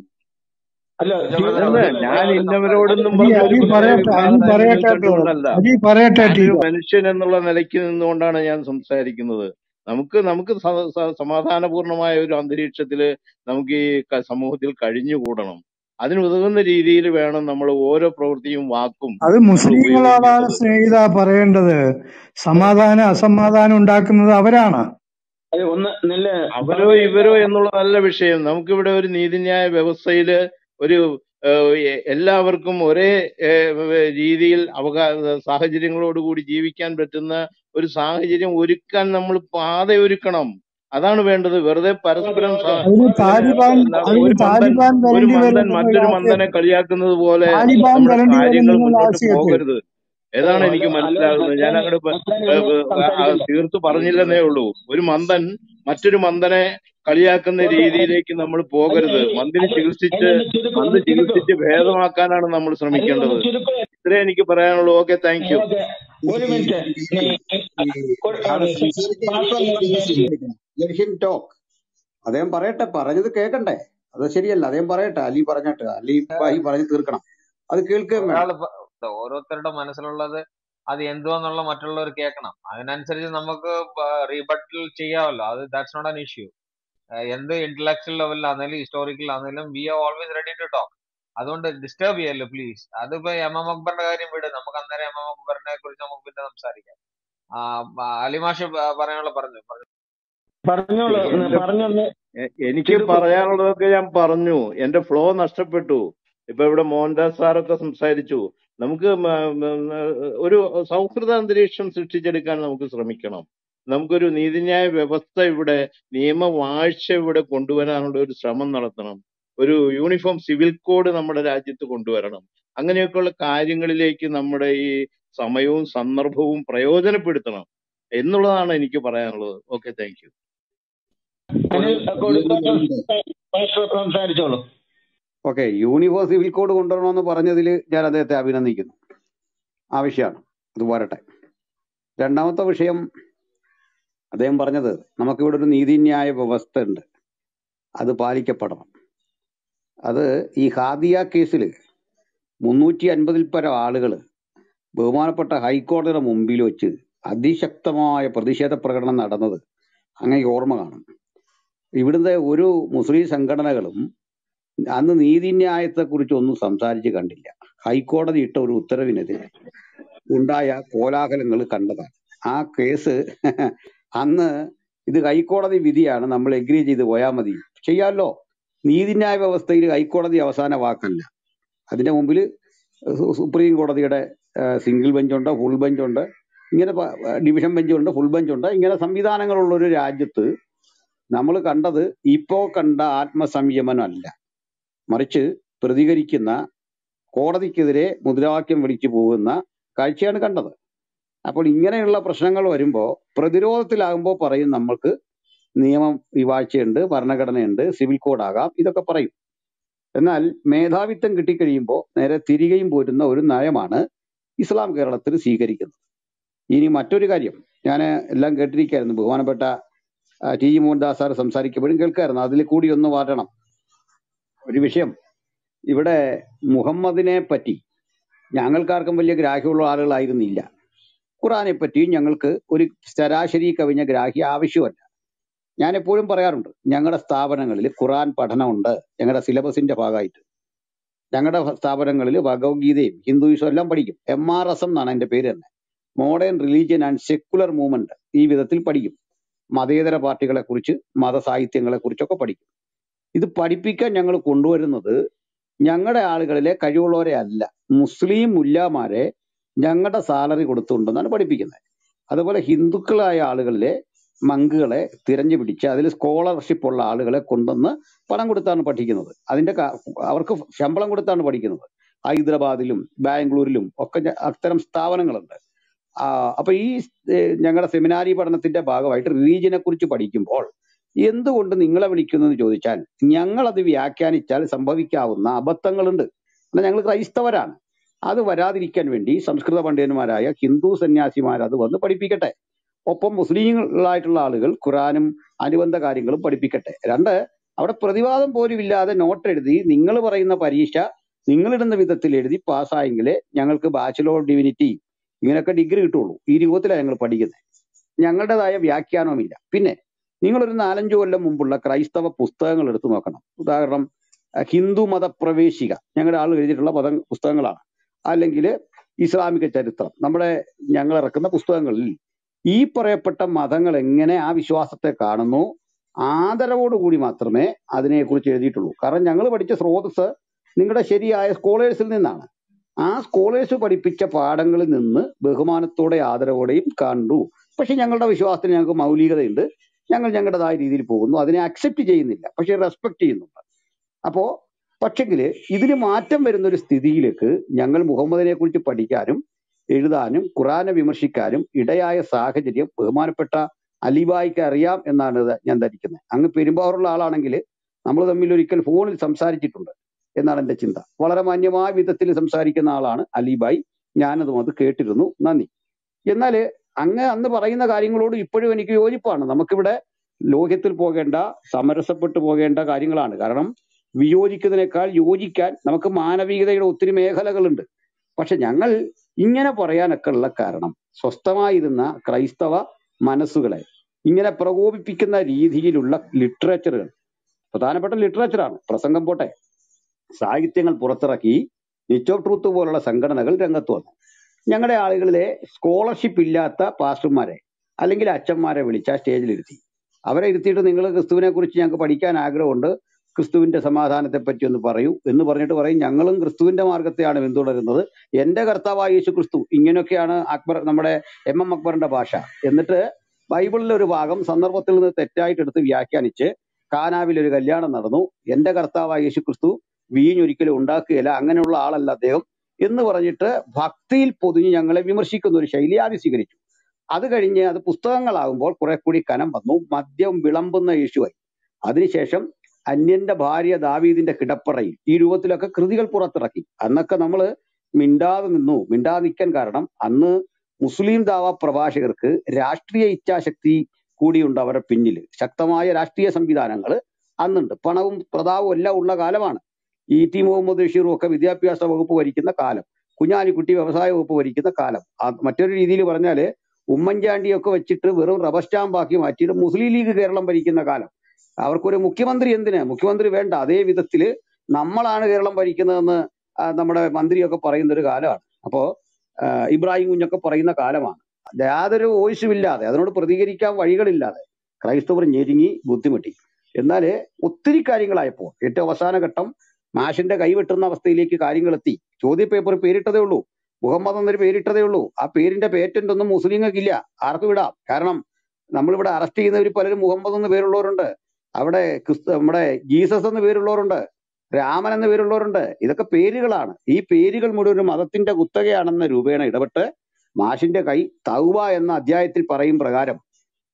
Speaker 2: അല്ല
Speaker 4: അല്ലെന്ന് ഞാൻ ഇന്നവരോടൊന്നും
Speaker 6: അലി
Speaker 4: പറഞ്ഞ ഒരു
Speaker 6: അലി
Speaker 4: പ്രത്യേക
Speaker 6: പറയട്ടെ അലി
Speaker 4: വിഭാഗത്തെ
Speaker 6: പറയട്ടെ ട്ടോ
Speaker 4: മുൻനിർത്തിക്കൊണ്ടല്ല.
Speaker 6: അലി പറയട്ടെ
Speaker 4: ഞാനൊരു
Speaker 6: ടീച്ചർ.
Speaker 4: മനുഷ്യൻ എന്നുള്ള നിലയ്ക്ക് നിന്നുകൊണ്ടാണ് ഞാൻ സംസാരിക്കുന്നത്. നമുക്ക് നമുക്ക് സ- സ- സമാധാനപൂർണമായ ഒരു അന്തരീക്ഷത്തിൽ നമുക്ക് ഈ ക- സമൂഹത്തിൽ കഴിഞ്ഞുകൂടണം. അതിനുതകുന്ന രീതിയിൽ വേണം നമ്മൾ ഓരോ പ്രവൃത്തിയും വാക്കും
Speaker 6: അത്
Speaker 4: നമ്മൾ
Speaker 6: മുസ്ലിങ്ങളോടാണ്
Speaker 4: ഉപയോഗിക്കേണ്ടത്.
Speaker 6: സ്നേഹിത പറയേണ്ടത്. സമാധാനം അസമാധാനം ഉണ്ടാക്കുന്നത് അവരാണ്.
Speaker 2: അത് ഒന്ന് നല്ല
Speaker 4: അവരോ
Speaker 2: പറഞ്ഞു
Speaker 4: ഇവരോ എന്നുള്ള നല്ല വിഷയം. നമുക്കിവിടെ ഒരു നീതിന്യായ വ്യവസ്ഥയില് ഒരു ഏഹ്, എ- എല്ലാവർക്കും ഒരേ ഏഹ്, രീതിയിൽ അവകാ സാഹചര്യങ്ങളോടുകൂടി ജീവിക്കാൻ പറ്റുന്ന ഒരു സാഹചര്യം ഒരുക്കാൻ നമ്മൾ പാതയൊരുക്കണം. അതാണ് വേണ്ടത്. വെറുതെ
Speaker 2: ഓക്കെ
Speaker 4: പരസ്പരം
Speaker 2: ഓക്കെ
Speaker 4: സ-
Speaker 6: അതിന്
Speaker 4: ഇങ്ങനെ
Speaker 6: താലിബാൻ
Speaker 4: ന-
Speaker 6: അതിന്
Speaker 4: ഒരു മന്ദൻ
Speaker 6: താലിബാൻ
Speaker 4: ഒരു
Speaker 6: വരേണ്ടി
Speaker 4: മന്ദൻ
Speaker 6: വരും നിങ്ങൾ
Speaker 4: മറ്റൊരു മന്ദനെ
Speaker 6: രാഷ്ട്രീയത്തിൽ.
Speaker 4: കളിയാക്കുന്നത് പോലെ
Speaker 6: താലിബാൻ
Speaker 4: നമ്മുടെ
Speaker 6: വരേണ്ടി വരും
Speaker 4: കാര്യങ്ങൾ
Speaker 6: നിങ്ങൾ
Speaker 4: മുന്നോട്ട്
Speaker 6: രാഷ്ട്രീയത്തിൽ.
Speaker 4: പോകരുത്. ഏതാണ്
Speaker 2: ഹലോ
Speaker 4: എനിക്ക്
Speaker 2: ഹലോ
Speaker 4: മനസ്സിലാകുന്നത്. ഞാൻ
Speaker 2: നസ്രാനി
Speaker 4: അങ്ങോട്ട്
Speaker 2: നസ്രാനി ഒന്ന് സംസാരിക്കണ്ട.
Speaker 4: തീർത്ത് പറഞ്ഞില്ലെന്നേ ഉള്ളൂ. ഒരു മന്ദൻ മറ്റൊരു മന്ദനെ കളിയാക്കുന്ന
Speaker 2: ഓക്കെ
Speaker 4: രീതിയിലേക്ക് നമ്മൾ
Speaker 2: അലി
Speaker 4: പോകരുത്.
Speaker 2: അലി
Speaker 4: മന്ദിനെ
Speaker 2: അലി
Speaker 4: ചികിത്സിച്ച്
Speaker 2: അതിനൊന്ന് ചുരുക്കും
Speaker 4: മന്ത്
Speaker 2: ഒന്ന് ചുരുക്കും
Speaker 4: ചികിത്സിച്ച് ഭേദമാക്കാനാണ് നമ്മൾ
Speaker 2: അലി ഒന്ന്
Speaker 4: ശ്രമിക്കേണ്ടത്.
Speaker 2: ചുരുക്കും.
Speaker 4: ഇത്രേ എനിക്ക് പറയാനുള്ളൂ. Okay, thank you.
Speaker 2: ഓക്കെ ഒരു മിനിറ്റ്
Speaker 3: ഹിം ടോക്ക്. അദ്ദേഹം പറയട്ടെ, പറഞ്ഞത് കേൾക്കണ്ടേ? അത് ശരിയല്ല. അദ്ദേഹം പറയട്ടെ, അലി പറഞ്ഞിട്ട് അലി ഭായി പറഞ്ഞു തീർക്കണം. അത് കേൾക്കുകയും വേണം.
Speaker 7: ഒരാള് പ- ദ- ഓരോരുത്തരുടെ മനസ്സിലുള്ളത് അത് എന്തുവെന്നുള്ള മറ്റുള്ളവർ കേൾക്കണം. അതിനനുസരിച്ച് നമുക്ക് റീബട്ടൽ ചെയ്യാമല്ലോ. അത് ദാറ്റ്സ് നോട്ട് ആൻ ഇഷ്യൂ. എന്ത് ഇന്റലക്ച്വൽ ലെവലിലാണെങ്കിലും historical we are always ready to talk. അതുകൊണ്ട് ഡിസ്റ്റർബ് ചെയ്യല്ലോ പ്ലീസ്. അതിപ്പോ എം എം അക്ബറിന്റെ കാര്യം വിട്, നമുക്ക് അന്നേരം എം എം അക്ബറിനെ കുറിച്ച് നമുക്ക് പിന്നെ സംസാരിക്കാം. ആ, ആ, അലിമാഷ് പ- പറയാനുള്ള പറഞ്ഞു പറഞ്ഞു
Speaker 2: പറഞ്ഞോളൂ
Speaker 4: എന്റെ
Speaker 2: പറഞ്ഞൊന്ന്
Speaker 4: എ- എനിക്ക്
Speaker 2: ചുരുക്കും.
Speaker 4: പറയാനുള്ളതൊക്കെ ഞാൻ പറഞ്ഞു. എന്റെ ഫ്ലോ നഷ്ടപ്പെട്ടു. ഇപ്പൊ ഇവിടെ മോഹൻദാസ് സാറൊക്കെ സംസാരിച്ചു. നമുക്ക് മ- മ- ഒരു സൗഹൃദ അന്തരീക്ഷം സൃഷ്ടിച്ചെടുക്കാൻ നമുക്ക് ശ്രമിക്കണം. നമുക്കൊരു നീതിന്യായ വ്യവസ്ഥ ഇവിടെ, നിയമവാഴ്ച ഇവിടെ കൊണ്ടുവരാനുള്ള ഒരു ശ്രമം നടത്തണം. ഒരു യൂണിഫോം സിവിൽ കോഡ് നമ്മുടെ രാജ്യത്ത് കൊണ്ടുവരണം. അങ്ങനെയൊക്കെയുള്ള കാര്യങ്ങളിലേക്ക് നമ്മുടെ ഈ സമയവും സന്ദർഭവും പ്രയോജനപ്പെടുത്തണം എന്നുള്ളതാണ് എനിക്ക് പറയാനുള്ളത്. Okay, thank you.
Speaker 2: അനിൽ കൊടുത്തോളം സംസാരിച്ചോളൂ.
Speaker 3: ഓക്കെ, യൂണിവേഴ്സ് സിവിൽ കോഡ് കൊണ്ടുവരണമെന്ന് പറഞ്ഞതിൽ ഞാൻ അദ്ദേഹത്തെ അഭിനന്ദിക്കുന്നു. ആവശ്യമാണ്, അത് പോരട്ടെ. രണ്ടാമത്തെ വിഷയം, അദ്ദേഹം പറഞ്ഞത് നമുക്കിവിടെ ഒരു നീതിന്യായ വ്യവസ്ഥ ഉണ്ട്, അത് പാലിക്കപ്പെടണം. അത് ഈ ഹാദിയ കേസിൽ മുന്നൂറ്റി അൻപതിൽ പരം ആളുകൾ ബഹുമാനപ്പെട്ട ഹൈക്കോടതിയുടെ മുമ്പിൽ വെച്ച് അതിശക്തമായ പ്രതിഷേധ പ്രകടനം നടന്നത് അങ്ങനെ ഓർമ്മ കാണും. ഇവിടുത്തെ ഒരു മുസ്ലിം സംഘടനകളും അന്ന് നീതിന്യായത്തെക്കുറിച്ച് ഒന്നും സംസാരിച്ച് കണ്ടില്ല. ഹൈക്കോടതി ഇട്ട ഒരു ഉത്തരവിനെതിരെ ഉണ്ടായ കോലാഹലങ്ങൾ കണ്ടതാണ്. ആ കേസ് അന്ന് ഇത് ഹൈക്കോടതി വിധിയാണ്, നമ്മൾ എഗ്രി ചെയ്ത് പോയാൽ മതി, ചെയ്യാമല്ലോ. നീതിന്യായ വ്യവസ്ഥയിൽ ഹൈക്കോടതി അവസാന വാക്കല്ല. അതിന്റെ മുമ്പിൽ സു- സുപ്രീം കോടതിയുടെ സിംഗിൾ ബെഞ്ചുണ്ട്, ഫുൾ ബെഞ്ചുണ്ട്, ഇങ്ങനെ പ- ഡിവിഷൻ ബെഞ്ചുണ്ട്, ഫുൾ ബെഞ്ചുണ്ട്. ഇങ്ങനെ സംവിധാനങ്ങളുള്ള ഒരു രാജ്യത്ത് നമ്മൾ കണ്ടത് ഇപ്പോ കണ്ട ആത്മസംയമനമല്ല, മറിച്ച് പ്രതികരിക്കുന്ന, കോടതിക്കെതിരെ മുദ്രാവാക്യം വിളിച്ചു പോകുന്ന കാഴ്ചയാണ് കണ്ടത്. അപ്പോൾ ഇങ്ങനെയുള്ള പ്രശ്നങ്ങൾ വരുമ്പോൾ പ്രതിരോധത്തിലാകുമ്പോൾ പറയും നമ്മൾക്ക്
Speaker 8: നിയമം വിവാഴ്ചയുണ്ട്, ഭരണഘടനയുണ്ട്, സിവിൽ കോഡ് ആകാം, ഇതൊക്കെ പറയും. എന്നാൽ മേധാവിത്വം കിട്ടിക്കഴിയുമ്പോൾ നേരെ തിരികെയും പോരുന്ന ഒരു നയമാണ് ഇസ്ലാം കേരളത്തിൽ സ്വീകരിക്കുന്നത്. ഇനി മറ്റൊരു കാര്യം, ഞാൻ എല്ലാം കേട്ടിരിക്കായിരുന്നു, ബഹുമാനപ്പെട്ട ആ, ടി ജി മോഹൻദാസ് സാർ സംസാരിക്കുമ്പോഴും കേൾക്കായിരുന്നു, അതിൽ കൂടി ഒന്ന് മാറ്റണം ഒരു വിഷയം. ഇവിടെ മുഹമ്മദിനെ പറ്റി ഞങ്ങൾക്കാർക്കും വലിയ ഗ്രാഹ്യമുള്ള ആളുകളായിരുന്നില്ല. ഖുറാനെ പറ്റിയും ഞങ്ങൾക്ക് ഒരു ശരാശരി കവിഞ്ഞ ഗ്രാഹ്യ ആവശ്യമല്ല. ഞാൻ എപ്പോഴും പറയാറുണ്ട്, ഞങ്ങളുടെ സ്ഥാപനങ്ങളിൽ ഖുറാൻ പഠനമുണ്ട്, ഞങ്ങളുടെ സിലബസിന്റെ ഭാഗമായിട്ട്. ഞങ്ങളുടെ സ്ഥാപനങ്ങളിൽ ഭഗവത്ഗീതയും ഹിന്ദുയിസം എല്ലാം പഠിക്കും. എം ആർ എസ് എം എന്നാണ് എൻ്റെ പേര് തന്നെ, modern religion and secular movement. ഈ വിധത്തിൽ പഠിക്കും. മതേതര പാർട്ടികളെ കുറിച്ച്, മതസാഹിത്യങ്ങളെ കുറിച്ചൊക്കെ പഠിക്കും. ഇത് പഠിപ്പിക്കാൻ ഞങ്ങൾ കൊണ്ടുവരുന്നത് ഞങ്ങളുടെ ആളുകളിലെ കഴിവുള്ളവരെ അല്ല, മുസ്ലിം മുല്ലാമാരെ ഞങ്ങളുടെ സാലറി കൊടുത്തുകൊണ്ടെന്നാണ് പഠിപ്പിക്കുന്നത്. അതുപോലെ ഹിന്ദുക്കളായ ആളുകളിലെ മങ്കുകളെ തിരഞ്ഞു പിടിച്ച് അതിൽ സ്കോളർഷിപ്പ് ഉള്ള ആളുകളെ കൊണ്ടുവന്ന് പണം കൊടുത്താണ് പഠിക്കുന്നത്. അതിന്റെ ക- അവർക്ക് ശമ്പളം കൊടുത്താണ് പഠിക്കുന്നത്. ഹൈദരാബാദിലും ബാംഗ്ലൂരിലും ഒക്കെ ഞ- അത്തരം സ്ഥാപനങ്ങളുണ്ട്. ആ, അപ്പൊ ഈ ഏഹ്, ഞങ്ങളുടെ സെമിനാരി പഠനത്തിന്റെ ഭാഗമായിട്ട് റിലീജിയനെ കുറിച്ച് പഠിക്കുമ്പോൾ എന്തുകൊണ്ട് നിങ്ങളെ വിളിക്കുന്നു എന്ന് ചോദിച്ചാൽ, ഞങ്ങൾ അത് വ്യാഖ്യാനിച്ചാൽ സംഭവിക്കാവുന്ന അബദ്ധങ്ങളുണ്ട്. എന്നാൽ ഞങ്ങൾ ക്രൈസ്തവരാണ്. അത് വരാതിരിക്കാൻ വേണ്ടി സംസ്കൃത പണ്ഡിതന്മാരായ ഹിന്ദു സന്യാസിമാർ അത് വന്ന് പഠിപ്പിക്കട്ടെ. ഒപ്പം മുസ്ലിങ്ങളായിട്ടുള്ള ആളുകൾ ഖുറാനും അനുബന്ധ കാര്യങ്ങളും പഠിപ്പിക്കട്ടെ. രണ്ട്, അവിടെ പ്രതിവാദം പോലും ഇല്ലാതെ നോട്ട് എഴുതി നിങ്ങൾ പറയുന്ന പരീക്ഷ നിങ്ങളിടുന്ന വിധത്തിൽ എഴുതി പാസ്സായെങ്കിലേ ഞങ്ങൾക്ക് ബാച്ചിലർ ഡിവിനിറ്റി ഇങ്ങനെയൊക്കെ ഡിഗ്രി കിട്ടുള്ളൂ. ഈ രൂപത്തിലാണ് ഞങ്ങൾ പഠിക്കുന്നത്. ഞങ്ങളുടേതായ വ്യാഖ്യാനവുമില്ല. പിന്നെ നിങ്ങളൊരു നാലഞ്ചു കൊല്ലം മുമ്പുള്ള ക്രൈസ്തവ പുസ്തകങ്ങൾ എടുത്തു നോക്കണം. ഉദാഹരണം, അഹ് ഹിന്ദു മതപ്രവേശിക ഞങ്ങളുടെ ആൾ എഴുതിയിട്ടുള്ള പദ പുസ്തകങ്ങളാണ്. അല്ലെങ്കിൽ ഇസ്ലാമിക ചരിത്രം, നമ്മുടെ ഞങ്ങൾ ഇറക്കുന്ന പുസ്തകങ്ങളിൽ ഈ പറയപ്പെട്ട മതങ്ങൾ എങ്ങനെ ആ വിശ്വാസത്തെ കാണുന്നു, ആദരവോടുകൂടി മാത്രമേ അതിനെക്കുറിച്ച് എഴുതിയിട്ടുള്ളൂ. കാരണം ഞങ്ങൾ പഠിച്ച സ്രോതസ് നിങ്ങളുടെ ശരിയായ സ്കോളേഴ്സിൽ നിന്നാണ്. ആ സ്കോളേഴ്സ് പഠിപ്പിച്ച പാഠങ്ങളിൽ നിന്ന് ബഹുമാനത്തോടെ ആദരവോടെയും കണ്ടു. പക്ഷെ ഞങ്ങളുടെ വിശ്വാസത്തിന് ഞങ്ങൾക്ക് മൗലികതയുണ്ട്. ഞങ്ങൾ ഞങ്ങളുടേതായ രീതിയിൽ പോകുന്നു. അതിനെ അക്സെപ്റ്റ് ചെയ്യുന്നില്ല, പക്ഷെ റെസ്പെക്ട് ചെയ്യുന്നുണ്ട്. അപ്പോ പക്ഷെങ്കിൽ ഇതിന് മാറ്റം വരുന്ന ഒരു സ്ഥിതിയിലേക്ക് ഞങ്ങൾ മുഹമ്മദിനെ കുറിച്ച് പഠിക്കാനും എഴുതാനും ഖുറാനെ വിമർശിക്കാനും ഇടയായ സാഹചര്യം ബഹുമാനപ്പെട്ട അലിബായിക്ക് അറിയാം എന്നാണ് ഇത് ഞാൻ ധരിക്കുന്നത്. അങ്ങ് പെരുമ്പാവൂരുള്ള ആളാണെങ്കിൽ നമ്മൾ തമ്മിൽ ഒരിക്കൽ ഫോണിൽ സംസാരിച്ചിട്ടുണ്ട് എന്നാണ് എൻ്റെ ചിന്ത. വളരെ മാന്യമായ വിധത്തിൽ സംസാരിക്കുന്ന ആളാണ് അലിബായി. ഞാനതും അത് കേട്ടിരുന്നു. നന്ദി. എന്നാല് അങ്ങ് അന്ന് പറയുന്ന കാര്യങ്ങളോട് ഇപ്പോഴും എനിക്ക് യോജിപ്പാണ്. നമുക്കിവിടെ ലോഹ്യത്തിൽ പോകേണ്ട, സമരസപ്പെട്ടു പോകേണ്ട കാര്യങ്ങളാണ്. കാരണം വിയോജിക്കുന്നതിനേക്കാൾ യോജിക്കാൻ നമുക്ക് മാനവികതയുടെ ഒത്തിരി മേഖലകളുണ്ട്. പക്ഷെ ഞങ്ങൾ ഇങ്ങനെ പറയാനൊക്കെ ഉള്ള കാരണം സ്വസ്ഥമായിരുന്ന ക്രൈസ്തവ മനസ്സുകളെ ഇങ്ങനെ പ്രകോപിപ്പിക്കുന്ന രീതിയിലുള്ള ലിറ്ററേച്ചറുകൾ, പ്രധാനപ്പെട്ട ലിറ്ററേച്ചറാണ്, പ്രസംഗം പോട്ടെ, സാഹിത്യങ്ങൾ പുറത്തിറക്കി നിച്ച് ഓഫ് ട്രൂത്ത് പോലുള്ള സംഘടനകൾ രംഗത്ത് വന്നു. ഞങ്ങളുടെ ആളുകളിലെ സ്കോളർഷിപ്പ് ഇല്ലാത്ത പാസ്റ്റർമാരെ അല്ലെങ്കിൽ അച്ഛന്മാരെ വിളിച്ച സ്റ്റേജിലിരുത്തി. അവരെ ഇരുത്തിയിട്ട് നിങ്ങൾ ക്രിസ്തുവിനെ കുറിച്ച് ഞങ്ങൾക്ക് പഠിക്കാൻ ആഗ്രഹമുണ്ട്, ക്രിസ്തുവിന്റെ സമാധാനത്തെ പറ്റി ഒന്ന് പറയൂ എന്ന് പറഞ്ഞിട്ട് പറയും ഞങ്ങളും ക്രിസ്തുവിന്റെ മാർഗത്തെയാണ് പിന്തുടരുന്നത്, എന്റെ കർത്താവായ യേശു ക്രിസ്തു, ഇങ്ങനെയൊക്കെയാണ് അക്ബർ, നമ്മുടെ എം എം അക്ബറിന്റെ ഭാഷ. എന്നിട്ട് ബൈബിളിലെ ഒരു ഭാഗം സന്ദർഭത്തിൽ നിന്ന് തെറ്റായിട്ട് എടുത്ത് വ്യാഖ്യാനിച്ച് കാനാവിൽ ഒരു കല്യാണം നടന്നു, എന്റെ കർത്താവായ യേശു ക്രിസ്തു വീഞ്ഞൊരിക്കലും ഉണ്ടാക്കുകയില്ല, അങ്ങനെയുള്ള ആളല്ല അദ്ദേഹം എന്ന് പറഞ്ഞിട്ട് ഭക്തിയിൽ പൊതിഞ്ഞ് ഞങ്ങളെ വിമർശിക്കുന്ന ഒരു ശൈലി ആദ്യം സ്വീകരിച്ചു. അത് കഴിഞ്ഞ് അത് പുസ്തകങ്ങളാകുമ്പോൾ കുറെ കൂടി കനം വന്നു, മദ്യം വിളമ്പുന്ന യേശുവായി. അതിനുശേഷം അന്യന്റെ ഭാര്യ ദാവീദിന്റെ കിടപ്പറയിൽ, ഈ രൂപത്തിലൊക്കെ കൃതികൾ പുറത്തിറക്കി. അന്നൊക്കെ നമ്മൾ മിണ്ടാതെ നിന്നു. മിണ്ടാതെ നിൽക്കാൻ കാരണം അന്ന് മുസ്ലിം ദാവ പ്രഭാഷകർക്ക് രാഷ്ട്രീയ ഇച്ഛാശക്തി കൂടിയുണ്ട് അവരുടെ പിന്നിൽ. ശക്തമായ രാഷ്ട്രീയ സംവിധാനങ്ങൾ അന്നുണ്ട്. പണവും പ്രതാപവും എല്ലാം ഉള്ള കാലമാണ്. ഈ ടി മുഹമ്മദ് ബഷീറും ഒക്കെ വിദ്യാഭ്യാസ വകുപ്പ് ഭരിക്കുന്ന കാലം, കുഞ്ഞാലിക്കുട്ടി വ്യവസായ വകുപ്പ് ഭരിക്കുന്ന കാലം. ആ മറ്റൊരു രീതിയിൽ പറഞ്ഞാല് ഉമ്മൻചാണ്ടിയൊക്കെ വെച്ചിട്ട് വെറും റബ്ബർ സ്റ്റാമ്പാക്കി മാറ്റിയിട്ട് മുസ്ലിം ലീഗ് കേരളം ഭരിക്കുന്ന കാലം. അവർക്കൊരു മുഖ്യമന്ത്രി എന്തിന്, മുഖ്യമന്ത്രി വേണ്ട, അതേ വിധത്തില് നമ്മളാണ് കേരളം ഭരിക്കുന്നതെന്ന് ആ, നമ്മുടെ മന്ത്രിയൊക്കെ പറയുന്ന ഒരു കാലമാണ്. അപ്പോ ആ, ഇബ്രാഹിം കുഞ്ഞൊക്കെ പറയുന്ന കാലമാണ്. യാതൊരു വോയിസും ഇല്ലാതെ, അതിനോട് പ്രതികരിക്കാൻ വഴികളില്ലാതെ ക്രൈസ്തവർ ഞെരുങ്ങി ബുദ്ധിമുട്ടി. എന്നാല് ഒത്തിരി കാര്യങ്ങളായപ്പോൾ ഏറ്റവും അവസാന ഘട്ടം മാഷിന്റെ കൈവെട്ടുന്ന അവസ്ഥയിലേക്ക് കാര്യങ്ങൾ എത്തി. ചോദ്യ പേപ്പർ പേരിട്ടതേ ഉള്ളൂ, മുഹമ്മദ് എന്നൊരു പേരിട്ടതേ ഉള്ളൂ. ആ പേരിന്റെ പേറ്റന്റ് ഒന്നും മുസ്ലിങ്ങൾക്കില്ല, ആർക്കും വിടാം. കാരണം നമ്മളിവിടെ അറസ്റ്റ് ചെയ്യുന്നവർ പലരും മുഹമ്മദ് എന്ന് പേരുള്ളവരുണ്ട്, അവിടെ ക്രിസ്തു നമ്മുടെ ജീസസ് എന്ന് പേരുള്ളവരുണ്ട്, രാമൻ എന്ന പേരുള്ളവരുണ്ട്. ഇതൊക്കെ പേരുകളാണ്. ഈ പേരുകൾ മുഴുവൻ ഒരു മതത്തിന്റെ കുത്തകയാണെന്ന രൂപേണ ഇടപെട്ട് മാഷിന്റെ കൈ തൗബ എന്ന അധ്യായത്തിൽ പറയും പ്രകാരം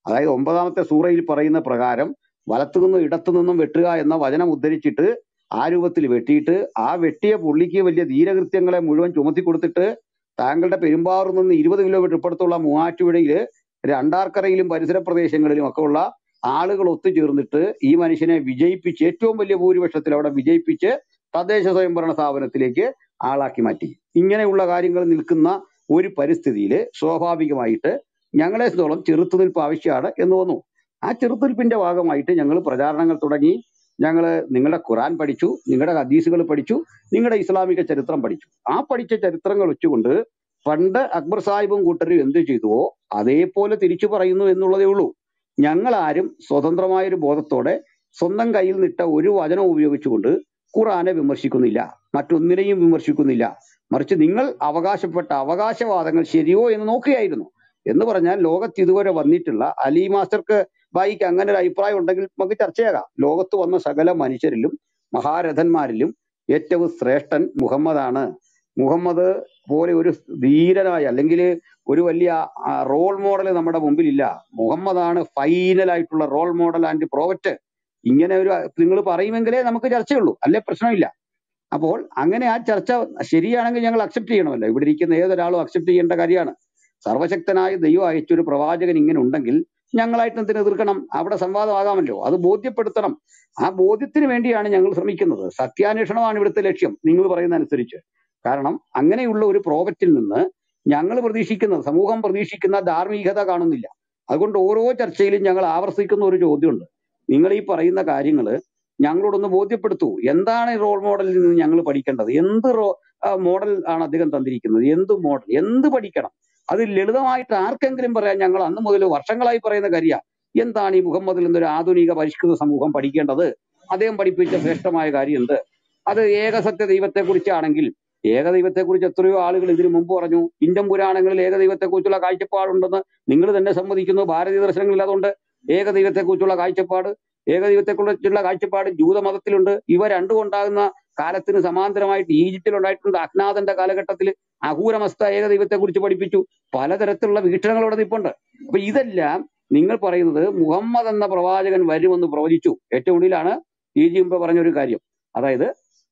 Speaker 8: അതായത് ഒമ്പതാമത്തെ സൂറയിൽ പറയുന്ന പ്രകാരം വലത്തുനിന്നും ഇടത്തുനിന്നും വെട്ടുക എന്ന വചനം ഉദ്ധരിച്ചിട്ട് ആ രൂപത്തിൽ വെട്ടിയിട്ട് ആ വെട്ടിയ പുള്ളിക്ക് വലിയ ധീരകൃത്യങ്ങളെ മുഴുവൻ ചുമത്തി കൊടുത്തിട്ട് താങ്കളുടെ പെരുമ്പാവൂർ നിന്ന് ഇരുപത് കിലോമീറ്റർ ഇപ്പുറത്തുള്ള മൂവാറ്റുപുഴയില് രണ്ടാർക്കരയിലും പരിസര പ്രദേശങ്ങളിലും ഒക്കെ ഉള്ള ആളുകൾ ഒത്തുചേർന്നിട്ട് ഈ മനുഷ്യനെ വിജയിപ്പിച്ച് ഏറ്റവും വലിയ ഭൂരിപക്ഷത്തിൽ അവിടെ വിജയിപ്പിച്ച് തദ്ദേശ സ്വയംഭരണ സ്ഥാപനത്തിലേക്ക് ആളാക്കി മാറ്റി. ഇങ്ങനെയുള്ള കാര്യങ്ങൾ നിൽക്കുന്ന ഒരു പരിസ്ഥിതിയിൽ സ്വാഭാവികമായിട്ട് ഞങ്ങളെ സംബന്ധിച്ചോളം ചെറുത്തുനിൽപ്പ് ആവശ്യമാണ് എന്ന് വന്നു. ആ ചെറുത്തുനിൽപ്പിന്റെ ഭാഗമായിട്ട് ഞങ്ങൾ പ്രചാരണങ്ങൾ തുടങ്ങി. ഞങ്ങൾ നിങ്ങളുടെ ഖുറാൻ പഠിച്ചു, നിങ്ങളുടെ ഹദീസുകൾ പഠിച്ചു, നിങ്ങളുടെ ഇസ്ലാമിക ചരിത്രം പഠിച്ചു. ആ പഠിച്ച ചരിത്രങ്ങൾ വെച്ചുകൊണ്ട് പണ്ട് അക്ബർ സാഹിബും കൂട്ടരും എന്ത് ചെയ്തുവോ അതേപോലെ തിരിച്ചു പറയുന്നു എന്നുള്ളതേ ഉള്ളൂ. ഞങ്ങൾ ആരും സ്വതന്ത്രമായൊരു ബോധത്തോടെ സ്വന്തം കയ്യിൽ നിട്ട ഒരു വചനം ഉപയോഗിച്ചുകൊണ്ട് ഖുറാനെ വിമർശിക്കുന്നില്ല, മറ്റൊന്നിനെയും വിമർശിക്കുന്നില്ല. മറിച്ച് നിങ്ങൾ അവകാശപ്പെട്ട അവകാശവാദങ്ങൾ ശരിയോ എന്ന് നോക്കുകയായിരുന്നു. എന്ന് പറഞ്ഞാൽ ലോകത്ത് ഇതുവരെ വന്നിട്ടുള്ള അലി മാസ്റ്റർക്ക് ബായിക്ക് അങ്ങനെ ഒരു അഭിപ്രായം ഉണ്ടെങ്കിൽ നമുക്ക് ചർച്ചയാകാം. ലോകത്ത് വന്ന സകല മനുഷ്യരിലും മഹാരഥന്മാരിലും ഏറ്റവും ശ്രേഷ്ഠൻ മുഹമ്മദാണ്. മുഹമ്മദ് പോലെ ഒരു ധീരനായ അല്ലെങ്കിൽ ഒരു വലിയ റോൾ മോഡൽ നമ്മുടെ മുമ്പിലില്ല. മുഹമ്മദാണ് ഫൈനൽ ആയിട്ടുള്ള റോൾ മോഡൽ ആൻഡ് പ്രോവറ്റ്. ഇങ്ങനെ ഒരു നിങ്ങൾ പറയുമെങ്കിലേ നമുക്ക് ചർച്ചയുള്ളൂ, അല്ലെ പ്രശ്നമില്ല. അപ്പോൾ അങ്ങനെ ആ ചർച്ച ശരിയാണെങ്കിൽ ഞങ്ങൾ അക്സെപ്റ്റ് ചെയ്യണമല്ലോ. ഇവിടെ ഇരിക്കുന്ന ഏതൊരാളും അക്സെപ്റ്റ് ചെയ്യേണ്ട കാര്യമാണ്. സർവശക്തനായ ദൈവം അയച്ചൊരു പ്രവാചകൻ ഇങ്ങനെ ഉണ്ടെങ്കിൽ ഞങ്ങളായിട്ട് എന്തിനു എതിർക്കണം? അവിടെ സംവാദമാകാമല്ലോ, അത് ബോധ്യപ്പെടുത്തണം. ആ ബോധ്യത്തിന് വേണ്ടിയാണ് ഞങ്ങൾ ശ്രമിക്കുന്നത്. സത്യാന്വേഷണമാണ് ഇവിടുത്തെ ലക്ഷ്യം, നിങ്ങൾ പറയുന്ന അനുസരിച്ച്. കാരണം അങ്ങനെയുള്ള ഒരു പ്രോവറ്റിൽ നിന്ന് ഞങ്ങൾ പ്രതീക്ഷിക്കുന്നത്, സമൂഹം പ്രതീക്ഷിക്കുന്ന ധാർമ്മികത കാണുന്നില്ല. അതുകൊണ്ട് ഓരോ ചർച്ചയിലും ഞങ്ങൾ ആവർത്തിക്കുന്ന ഒരു ചോദ്യമുണ്ട്. നിങ്ങൾ ഈ പറയുന്ന കാര്യങ്ങൾ ഞങ്ങളോടൊന്ന് ബോധ്യപ്പെടുത്തൂ. എന്താണ് ഈ റോൾ മോഡലിൽ നിന്ന് ഞങ്ങൾ പഠിക്കേണ്ടത്? എന്ത് റോ മോഡൽ ആണ് അദ്ദേഹം തന്നിരിക്കുന്നത്? എന്ത് മോഡൽ, എന്ത് പഠിക്കണം? അത് ലളിതമായിട്ട് ആർക്കെങ്കിലും പറയാം. ഞങ്ങൾ അന്ന് മുതൽ വർഷങ്ങളായി പറയുന്ന കാര്യ എന്താണ് ഈ മുഹമ്മദിൽ നിന്നൊരു ആധുനിക പരിഷ്കൃത സമൂഹം പഠിക്കേണ്ടത്? അദ്ദേഹം പഠിപ്പിച്ച ശ്രേഷ്ഠമായ കാര്യം എന്ത്? അത് ഏകസത്യ ദൈവത്തെ കുറിച്ചാണെങ്കിൽ ഏകദൈവത്തെ കുറിച്ച് എത്രയോ ആളുകൾ ഇതിനു മുമ്പ് പറഞ്ഞു. ഇന്ത്യൻ പുരാണങ്ങളിൽ ഏകദൈവത്തെ കുറിച്ചുള്ള കാഴ്ചപ്പാടുണ്ടെന്ന് നിങ്ങൾ തന്നെ സമ്മതിക്കുന്നു. ഭാരതീയ ദർശനങ്ങളിൽ അതുകൊണ്ട്. ഏകദൈവത്തെ കുറിച്ചുള്ള കാഴ്ചപ്പാട് ഏകദൈവത്തെ കുറിച്ചുള്ള കാഴ്ചപ്പാട് ജൂതമതത്തിലുണ്ട്. ഇവ രണ്ടും ഉണ്ടാകുന്ന കാലത്തിന് സമാന്തരമായിട്ട് ഈജിപ്തിൽ ഉണ്ടായിട്ടുണ്ട്. അഖ്നാദന്റെ കാലഘട്ടത്തിൽ അഹൂരമസ്ത ഏകദൈവത്തെ കുറിച്ച് പഠിപ്പിച്ചു. പലതരത്തിലുള്ള വീക്ഷണങ്ങളോടെ നിൽപ്പുണ്ട്. അപ്പൊ ഇതെല്ലാം നിങ്ങൾ പറയുന്നത് മുഹമ്മദ് എന്ന പ്രവാചകൻ വരുമെന്ന് പ്രവചിച്ചു. ഏറ്റവും ഒടുവിലാണ് ഈ ജി മുമ്പ് പറഞ്ഞൊരു കാര്യം, അതായത്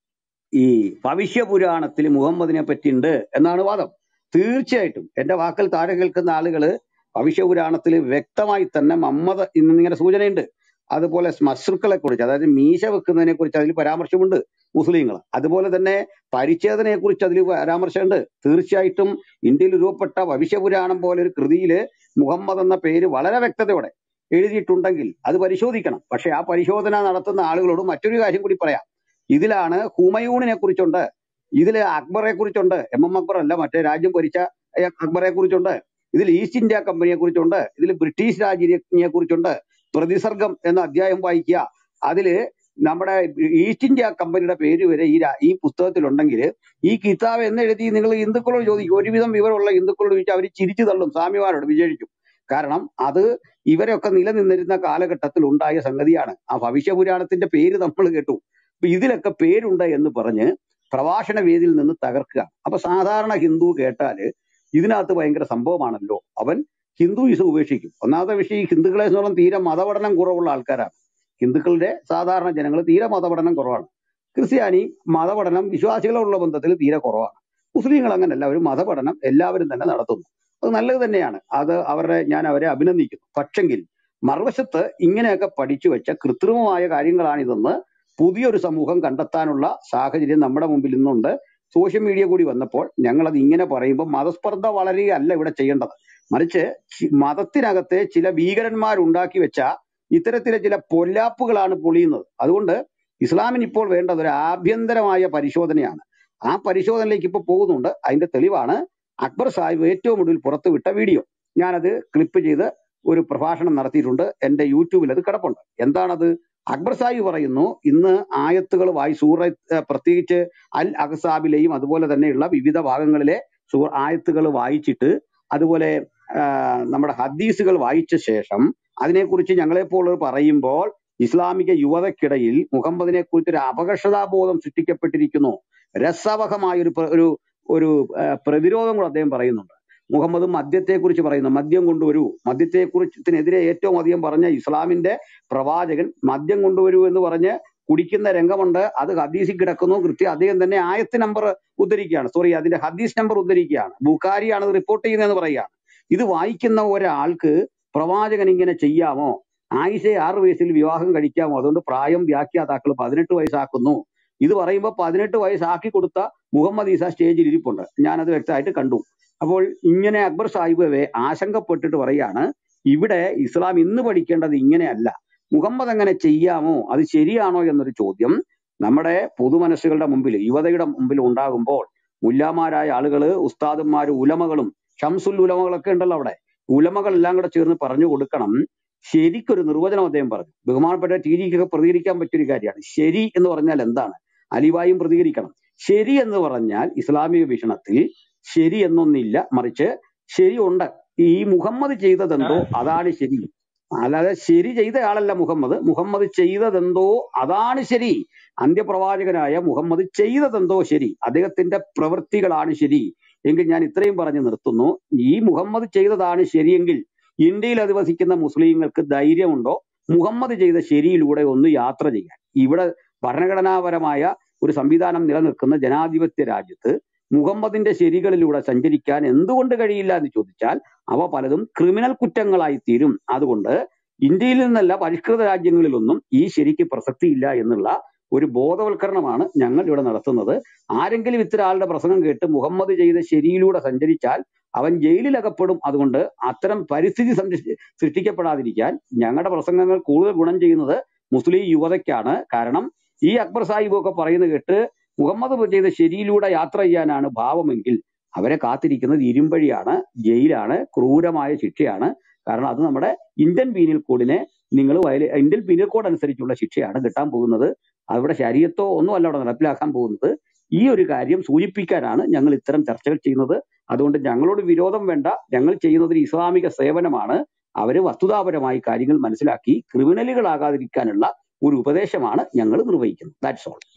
Speaker 8: ഈ ഭവിഷ്യപുരാണത്തിൽ മുഹമ്മദിനെ പറ്റിയുണ്ട് എന്നാണ് വാദം. തീർച്ചയായിട്ടും എന്റെ വാക്കൽ താഴെ കേൾക്കുന്ന ആളുകള് ഭവിഷ്യപുരാണത്തിൽ വ്യക്തമായി തന്നെ മുഹമ്മദ് ഇന്നിങ്ങനെ സൂചനയുണ്ട്. അതുപോലെ മശ്രുക്കളെ കുറിച്ച്, അതായത് മീശ വെക്കുന്നതിനെ കുറിച്ച് അതിൽ പരാമർശമുണ്ട് മുസ്ലിങ്ങൾ. അതുപോലെ തന്നെ പരിച്ഛേദനയെ കുറിച്ച് അതിൽ പരാമർശമുണ്ട്. തീർച്ചയായിട്ടും ഇന്ത്യയിൽ രൂപപ്പെട്ട ഭവിഷ്യപുരാണം പോലെ ഒരു കൃതിയില് മുഹമ്മദ് എന്ന പേര് വളരെ വ്യക്തതയോടെ എഴുതിയിട്ടുണ്ടെങ്കിൽ അത് പരിശോധിക്കണം. പക്ഷെ ആ പരിശോധന നടത്തുന്ന ആളുകളോട് മറ്റൊരു കാര്യം കൂടി പറയാം. ഇതിലാണ് ഹുമയൂണിനെ കുറിച്ചുണ്ട്, ഇതില് അക്ബറെ കുറിച്ചുണ്ട്. എം എം അക്ബർ അല്ല, മറ്റേ രാജ്യം ഭരിച്ച അക്ബറെ കുറിച്ചുണ്ട്. ഇതിൽ ഈസ്റ്റ് ഇന്ത്യ കമ്പനിയെ കുറിച്ചുണ്ട്. ഇതിൽ ബ്രിട്ടീഷ് രാജ്ഞിയെ കുറിച്ചുണ്ട്. പ്രതിസർഗം എന്ന അധ്യായം വായിക്കുക. അതില് നമ്മുടെ ഈസ്റ്റ് ഇന്ത്യ കമ്പനിയുടെ പേര് വരെ ഈ ഈ പുസ്തകത്തിലുണ്ടെങ്കിൽ ഈ കിതാബ് എന്ന് എഴുതി നിങ്ങൾ ഹിന്ദുക്കളോട് ചോദിക്കും. ഒരുവിധം വിവരമുള്ള ഹിന്ദുക്കളോട് ചോദിച്ചാൽ അവർ ചിരിച്ചു തള്ളും, സ്വാമിമാരോട് വിജയിക്കും. കാരണം അത് ഇവരൊക്കെ നിലനിന്നിരുന്ന കാലഘട്ടത്തിൽ ഉണ്ടായ സംഗതിയാണ്. ആ ഭവിഷ്യപുരാണത്തിന്റെ പേര് നമ്മൾ കേട്ടു. അപ്പൊ ഇതിലൊക്കെ പേരുണ്ട് എന്ന് പറഞ്ഞ് പ്രഭാഷണ വേദിയിൽ നിന്ന് തകർക്കുക. അപ്പൊ സാധാരണ ഹിന്ദു കേട്ടാല് ഇതിനകത്ത് ഭയങ്കര സംഭവമാണല്ലോ, അവൻ ഹിന്ദുയിസം ഉപേക്ഷിക്കും. ഒന്നാമത്തെ വിഷയം, ഈ ഹിന്ദുക്കളെ സംബന്ധിച്ചോളം തീരെ മതപഠനം കുറവുള്ള ആൾക്കാരാണ്. ഹിന്ദുക്കളുടെ സാധാരണ ജനങ്ങൾ തീരെ മതപഠനം കുറവാണ്. ക്രിസ്ത്യാനി മതപഠനം വിശ്വാസികളുള്ള ബന്ധത്തിൽ തീരെ കുറവാണ്. മുസ്ലിങ്ങൾ അങ്ങനല്ല, ഒരു മതപഠനം എല്ലാവരും തന്നെ നടത്തുന്നു. അത് നല്ലത് തന്നെയാണ്. അത് അവരുടെ ഞാൻ അവരെ അഭിനന്ദിക്കുന്നു. പക്ഷെങ്കിൽ മറുവശത്ത് ഇങ്ങനെയൊക്കെ പഠിച്ചു വെച്ച കൃത്രിമമായ കാര്യങ്ങളാണിതെന്ന് പുതിയൊരു സമൂഹം കണ്ടെത്താനുള്ള സാഹചര്യം നമ്മുടെ മുമ്പിൽ ഇന്നുണ്ട്. സോഷ്യൽ മീഡിയ കൂടി വന്നപ്പോൾ ഞങ്ങൾ അത് ഇങ്ങനെ പറയുമ്പോൾ മതസ്പർദ്ധ വളരെയല്ല ഇവിടെ ചെയ്യേണ്ടത്. മറിച്ച് മതത്തിനകത്തെ ചില ഭീകരന്മാരുണ്ടാക്കി വെച്ച ഇത്തരത്തിലെ ചില പൊല്ലാപ്പുകളാണ് പൊളിയുന്നത്. അതുകൊണ്ട് ഇസ്ലാമിന് ഇപ്പോൾ വേണ്ടത് ഒരു ആഭ്യന്തരമായ പരിശോധനയാണ്. ആ പരിശോധനയിലേക്ക് ഇപ്പോൾ പോകുന്നുണ്ട്. അതിന്റെ തെളിവാണ് അക്ബർ സാഹിബ് ഏറ്റവും ഒടുവിൽ പുറത്തുവിട്ട വീഡിയോ. ഞാനത് ക്ലിപ്പ് ചെയ്ത് ഒരു പ്രഭാഷണം നടത്തിയിട്ടുണ്ട്. എന്റെ യൂട്യൂബിൽ അത് കിടപ്പുണ്ട്. എന്താണത്? അക്ബർ സാഹിബ് പറയുന്നു, ഇന്ന് ആയത്തുകൾ വായി സൂറ പ്രത്യേകിച്ച് അൽ അഹ്സാബിലെയും അതുപോലെ തന്നെയുള്ള വിവിധ ഭാഗങ്ങളിലെ സൂ ആയത്തുകൾ വായിച്ചിട്ട് അതുപോലെ നമ്മുടെ ഹദീസുകൾ വായിച്ച ശേഷം അതിനെക്കുറിച്ച് ഞങ്ങളെപ്പോലുള്ളവർ പറയുമ്പോൾ ഇസ്ലാമിക യുവതയ്ക്കിടയിൽ മുഹമ്മദിനെ കുറിച്ച് ഒരു അപകർഷതാബോധം സൃഷ്ടിക്കപ്പെട്ടിരിക്കുന്നു. രസവഹമായ ഒരു ഒരു ഒരു പ്രതിരോധം കൂടെ അദ്ദേഹം പറയുന്നുണ്ട്. മുഹമ്മദ് മദ്യത്തെക്കുറിച്ച് പറയുന്നു, മദ്യം കൊണ്ടുവരൂ. മദ്യത്തെക്കുറിച്ചിനെതിരെ ഏറ്റവും അധികം പറഞ്ഞ ഇസ്ലാമിന്റെ പ്രവാചകൻ മദ്യം കൊണ്ടുവരൂ എന്ന് പറഞ്ഞ് കുടിക്കുന്ന രംഗമുണ്ട്. അത് ഹദീസിൽ കിടക്കുന്നു. കൃത്യം അദ്ദേഹം തന്നെ ആയത്ത് നമ്പർ ഉദ്ധരിക്കുകയാണ്, സോറി അതിന്റെ ഹദീസ് നമ്പർ ഉദ്ധരിക്കുകയാണ്. ബുഖാരിയാണ് ഇത് റിപ്പോർട്ട് ചെയ്യുന്നതെന്ന് പറയുകയാണ്. ഇത് വായിക്കുന്ന ഒരാൾക്ക് പ്രവാചകൻ ഇങ്ങനെ ചെയ്യാമോ? ആയിഷയെ ആറ് വയസ്സിൽ വിവാഹം കഴിക്കാമോ? അതുകൊണ്ട് പ്രായം വ്യാഖ്യാതാക്കൾ പതിനെട്ട് വയസ്സാക്കുന്നു. ഇത് പറയുമ്പോൾ പതിനെട്ട് വയസ്സാക്കി കൊടുത്ത മുഹമ്മദ് ഈസ സ്റ്റേജിൽ ഇരിപ്പുണ്ട്. ഞാനത് വ്യക്തമായിട്ട് കണ്ടു. അപ്പോൾ ഇങ്ങനെ അക്ബർ സാഹിബ് ആശങ്കപ്പെട്ടിട്ട് പറയാണ്, ഇവിടെ ഇസ്ലാം ഇന്ന് പഠിക്കേണ്ടത് ഇങ്ങനെയല്ല, മുഹമ്മദ് അങ്ങനെ ചെയ്യാമോ, അത് ശരിയാണോ എന്നൊരു ചോദ്യം നമ്മുടെ പൊതുമനസ്സുകളുടെ മുമ്പിൽ, യുവതയുടെ മുമ്പിൽ ഉണ്ടാകുമ്പോൾ മുല്ലാമാരായ ആളുകള്, ഉസ്താദന്മാര്, ഉലമകളും ഷംസുൽ ഉലമകളൊക്കെ ഉണ്ടല്ലോ അവിടെ, ഉലമകളെല്ലാം കൂടെ ചേർന്ന് പറഞ്ഞു കൊടുക്കണം. ശരിക്കൊരു നിർവചനം അദ്ദേഹം പറഞ്ഞു. ബഹുമാനപ്പെട്ട ടി ജിക്കൊക്കെ പ്രതികരിക്കാൻ പറ്റിയൊരു കാര്യമാണ്. ശരി എന്ന് പറഞ്ഞാൽ എന്താണ്? അലിവായും പ്രതികരിക്കണം. ശരി എന്ന് പറഞ്ഞാൽ ഇസ്ലാമിക വീക്ഷണത്തിൽ ശരി എന്നൊന്നില്ല, മറിച്ച് ശരിയുണ്ട്. ഈ മുഹമ്മദ് ചെയ്തതെന്തോ അതാണ് ശരി. അല്ലാതെ ശരി ചെയ്ത ആളല്ല മുഹമ്മദ്, മുഹമ്മദ് ചെയ്തതെന്തോ അതാണ് ശരി. അന്ത്യപ്രവാചകനായ മുഹമ്മദ് ചെയ്തതെന്തോ ശരി, അദ്ദേഹത്തിന്റെ പ്രവൃത്തികളാണ് ശരി. എങ്കിൽ ഞാൻ ഇത്രയും പറഞ്ഞു നിർത്തുന്നു. ഈ മുഹമ്മദ് ചെയ്തതാണ് ശരിയെങ്കിൽ ഇന്ത്യയിൽ അധിവസിക്കുന്ന മുസ്ലിങ്ങൾക്ക് ധൈര്യമുണ്ടോ മുഹമ്മദ് ചെയ്ത ശരിയിലൂടെ ഒന്ന് യാത്ര ചെയ്യാൻ? ഇവിടെ ഭരണഘടനാപരമായ ഒരു സംവിധാനം നിലനിൽക്കുന്ന ജനാധിപത്യ രാജ്യത്ത് മുഹമ്മദിന്റെ ശരികളിലൂടെ സഞ്ചരിക്കാൻ എന്തുകൊണ്ട് കഴിയില്ല എന്ന് ചോദിച്ചാൽ അവ പലതും ക്രിമിനൽ കുറ്റങ്ങളായി തീരും. അതുകൊണ്ട് ഇന്ത്യയിൽ നിന്നല്ല പരിഷ്കൃത രാജ്യങ്ങളിലൊന്നും ഈ ശരിക്ക് പ്രസക്തിയില്ല എന്നുള്ള ഒരു ബോധവൽക്കരണമാണ് ഞങ്ങൾ ഇവിടെ നടത്തുന്നത്. ആരെങ്കിലും ഇത്തരം ആളുടെ പ്രസംഗം കേട്ട് മുഹമ്മദ് ചെയ്ത ശരിയിലൂടെ സഞ്ചരിച്ചാൽ അവൻ ജയിലിൽ അകപ്പെടും. അതുകൊണ്ട് അത്തരം പരിസ്ഥിതി സംരക്ഷി സൃഷ്ടിക്കപ്പെടാതിരിക്കാൻ ഞങ്ങളുടെ പ്രസംഗങ്ങൾ കൂടുതൽ ഗുണം ചെയ്യുന്നത് മുസ്ലിം യുവതയ്ക്കാണ്. കാരണം ഈ അക്ബർ സാഹിബ് ഒക്കെ പറയുന്നത് കേട്ട് മുഹമ്മദ് ചെയ്ത ശരിയിലൂടെ യാത്ര ചെയ്യാനാണ് ഭാവമെങ്കിൽ അവരെ കാത്തിരിക്കുന്നത് ഇരുമ്പഴിയാണ്, ജയിലാണ്, ക്രൂരമായ ശിക്ഷയാണ്. കാരണം അത് നമ്മുടെ ഇന്ത്യൻ പീനൽ കോഡിനെ നിങ്ങൾ വയല ഇന്ത്യൻ പീനൽ കോഡ് അനുസരിച്ചുള്ള ശിക്ഷയാണ് കിട്ടാൻ പോകുന്നത്. അവിടെ ശരീരത്തോ ഒന്നും അല്ല അവിടെ നടപ്പിലാക്കാൻ പോകുന്നത്. ഈ ഒരു കാര്യം സൂചിപ്പിക്കാനാണ് ഞങ്ങൾ ഇത്തരം ചർച്ചകൾ ചെയ്യുന്നത്. അതുകൊണ്ട് ഞങ്ങളോട് വിരോധം വേണ്ട, ഞങ്ങൾ ചെയ്യുന്നത് ഇസ്ലാമിക സേവനമാണ്. അവര് വസ്തുതാപരമായി കാര്യങ്ങൾ മനസ്സിലാക്കി ക്രിമിനലുകളാകാതിരിക്കാനുള്ള ഒരു ഉപദേശമാണ് ഞങ്ങൾ നിർവഹിക്കുന്നത്. That's all.